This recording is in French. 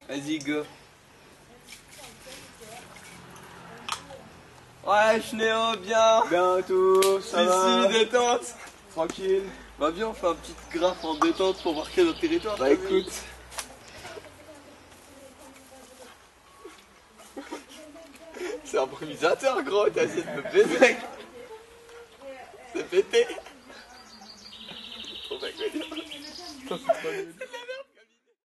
Vas-y, go. Ouais, Schnéo, bien. Bien tout, ça va. Si, détente. Tranquille. Bah viens, on fait un petit graphe en détente pour marquer notre territoire. Bah écoute. C'est improvisateur, gros, t'as essayé de me baiser. C'est pété. Trop bien.